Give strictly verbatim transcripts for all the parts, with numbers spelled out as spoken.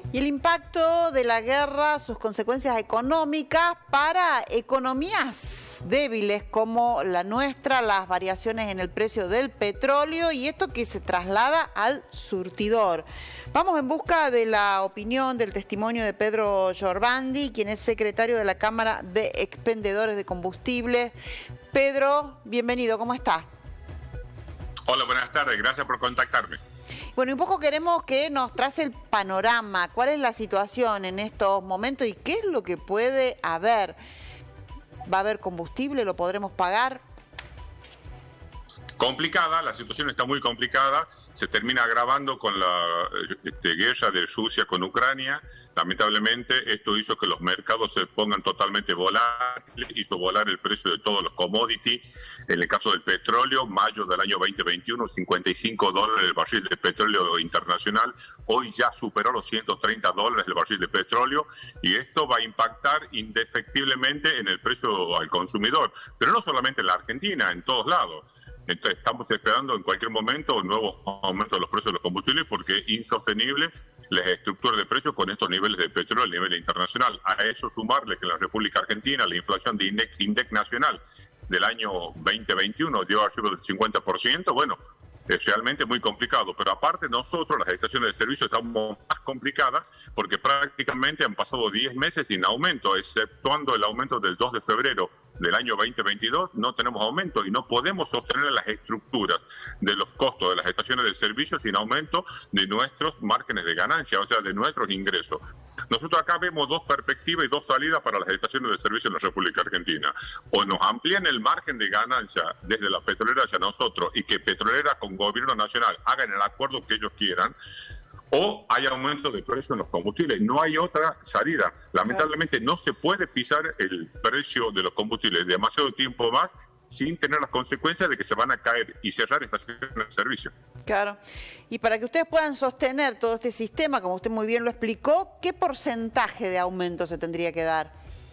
Y el impacto de la guerra, sus consecuencias económicas para economías débiles como la nuestra, las variaciones en el precio del petróleo y esto que se traslada al surtidor. Vamos en busca de la opinión, del testimonio de Pedro Giorvandi, quien es secretario de la Cámara de Expendedores de Combustibles. Pedro, bienvenido, ¿cómo está? Hola, buenas tardes, gracias por contactarme. Bueno, y un poco queremos que nos trace el panorama, cuál es la situación en estos momentos y qué es lo que puede haber. ¿Va a haber combustible? ¿Lo podremos pagar? Complicada, la situación está muy complicada, se termina agravando con la este, guerra de Rusia con Ucrania. Lamentablemente esto hizo que los mercados se pongan totalmente volátiles, hizo volar el precio de todos los commodities. En el caso del petróleo, mayo del año veinte veintiuno, cincuenta y cinco dólares el barril de petróleo internacional, hoy ya superó los ciento treinta dólares el barril de petróleo y esto va a impactar indefectiblemente en el precio al consumidor, pero no solamente en la Argentina, en todos lados. Entonces estamos esperando en cualquier momento nuevos aumentos de los precios de los combustibles porque es insostenible las estructuras de precios con estos niveles de petróleo a nivel internacional. A eso sumarle que en la República Argentina la inflación de INDEC, INDEC nacional del año veinte veintiuno dio arriba del cincuenta por ciento, bueno, es realmente muy complicado, pero aparte nosotros, las estaciones de servicio, estamos más complicadas porque prácticamente han pasado diez meses sin aumento, exceptuando el aumento del dos de febrero del año veinte veintidós, no tenemos aumento y no podemos sostener las estructuras de los costos de las estaciones de servicio sin aumento de nuestros márgenes de ganancia, o sea, de nuestros ingresos. Nosotros acá vemos dos perspectivas y dos salidas para las estaciones de servicio en la República Argentina. O nos amplían el margen de ganancia desde la petrolera hacia nosotros y que petrolera con gobierno nacional hagan el acuerdo que ellos quieran, o hay aumento de precio en los combustibles. No hay otra salida. Lamentablemente no se puede pisar el precio de los combustibles demasiado tiempo más sin tener las consecuencias de que se van a caer y cerrar estaciones de servicio. Claro. Y para que ustedes puedan sostener todo este sistema, como usted muy bien lo explicó, ¿qué porcentaje de aumento se tendría que dar?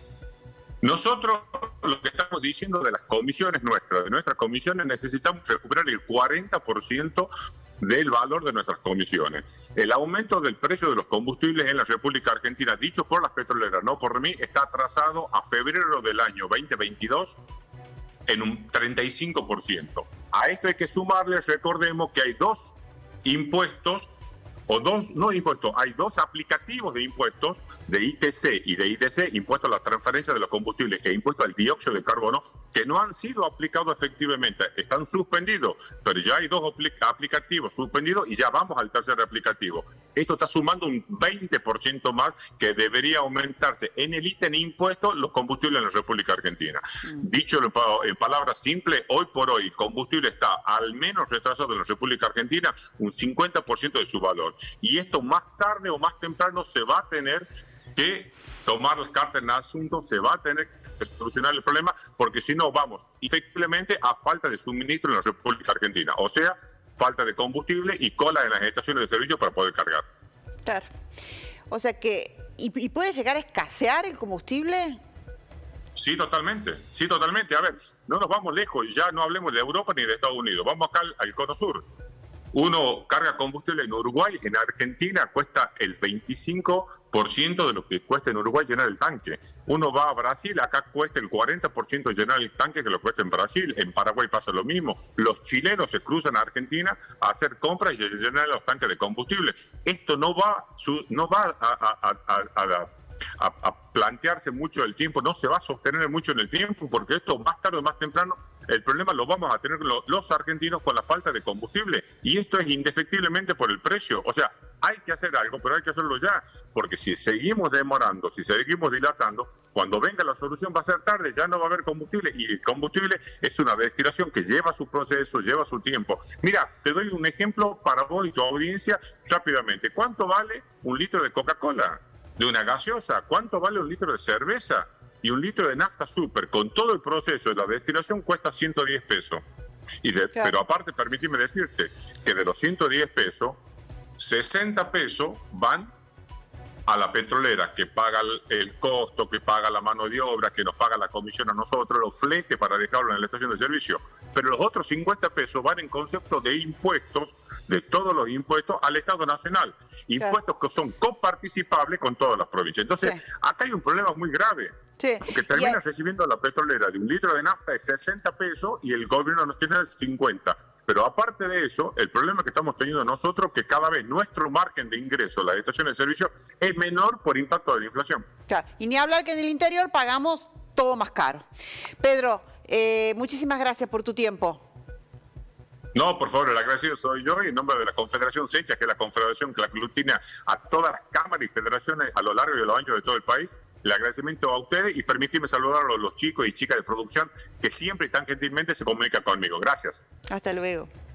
Nosotros lo que estamos diciendo de las comisiones nuestras, de nuestras comisiones, necesitamos recuperar el cuarenta por ciento del valor de nuestras comisiones. El aumento del precio de los combustibles en la República Argentina, dicho por las petroleras, no por mí, está atrasado a febrero del año veinte veintidós en un treinta y cinco por ciento. A esto hay que sumarle, recordemos que hay dos impuestos, o dos, no impuestos, hay dos aplicativos de impuestos, de I T C y de I T C, impuesto a la transferencia de los combustibles e impuesto al dióxido de carbono, que no han sido aplicados efectivamente, están suspendidos, pero ya hay dos aplicativos suspendidos y ya vamos al tercer aplicativo. Esto está sumando un veinte por ciento más que debería aumentarse en el ítem impuesto los combustibles en la República Argentina. Mm. Dicho en, en palabras simples, hoy por hoy el combustible está al menos retrasado en la República Argentina un cincuenta por ciento de su valor. Y esto más tarde o más temprano se va a tener que tomar las cartas en el asunto, se va a tener que solucionar el problema, porque si no vamos efectivamente a falta de suministro en la República Argentina, o sea, falta de combustible y cola en las estaciones de servicio para poder cargar. Claro. O sea que, ¿y, y puede llegar a escasear el combustible? Sí, totalmente, sí, totalmente. A ver, no nos vamos lejos, ya no hablemos de Europa ni de Estados Unidos, vamos acá al, al Cono Sur. Uno carga combustible en Uruguay, en Argentina cuesta el veinticinco por ciento de lo que cuesta en Uruguay llenar el tanque. Uno va a Brasil, acá cuesta el cuarenta por ciento llenar el tanque que lo cuesta en Brasil. En Paraguay pasa lo mismo. Los chilenos se cruzan a Argentina a hacer compras y a llenar los tanques de combustible. Esto no va, no va a, a, a, a, a, a plantearse mucho el tiempo, no se va a sostener mucho en el tiempo, porque esto más tarde o más temprano el problema lo vamos a tener los argentinos con la falta de combustible, y esto es indefectiblemente por el precio. O sea, hay que hacer algo, pero hay que hacerlo ya, porque si seguimos demorando, si seguimos dilatando, cuando venga la solución va a ser tarde, ya no va a haber combustible, y el combustible es una destilación que lleva su proceso, lleva su tiempo. Mira, te doy un ejemplo para vos y tu audiencia rápidamente. ¿Cuánto vale un litro de Coca-Cola? De una gaseosa. ¿Cuánto vale un litro de cerveza? Y un litro de nafta super, con todo el proceso de la destilación, cuesta ciento diez pesos. Y de, claro. Pero aparte, permíteme decirte que de los ciento diez pesos, sesenta pesos van a la petrolera, que paga el, el costo, que paga la mano de obra, que nos paga la comisión a nosotros, los fletes para dejarlo en la estación de servicio. pero los otros cincuenta pesos van en concepto de impuestos, de todos los impuestos al Estado Nacional. Impuestos que son coparticipables con todas las provincias. Entonces, sí. acá hay un problema muy grave. Sí. Porque termina recibiendo la petrolera de un litro de nafta de sesenta pesos y el gobierno nos tiene de cincuenta. Pero aparte de eso, el problema que estamos teniendo nosotros que cada vez nuestro margen de ingreso, las estaciones de servicio, es menor por impacto de la inflación. Claro. Y ni hablar que en el interior pagamos todo más caro. Pedro, eh, muchísimas gracias por tu tiempo. No, por favor, el agradecido soy yo y en nombre de la Confederación Sencha, que es la confederación que la aglutina a todas las cámaras y federaciones a lo largo y a lo ancho de todo el país. El agradecimiento a ustedes y permíteme saludar a los chicos y chicas de producción que siempre y tan gentilmente se comunican conmigo. Gracias. Hasta luego.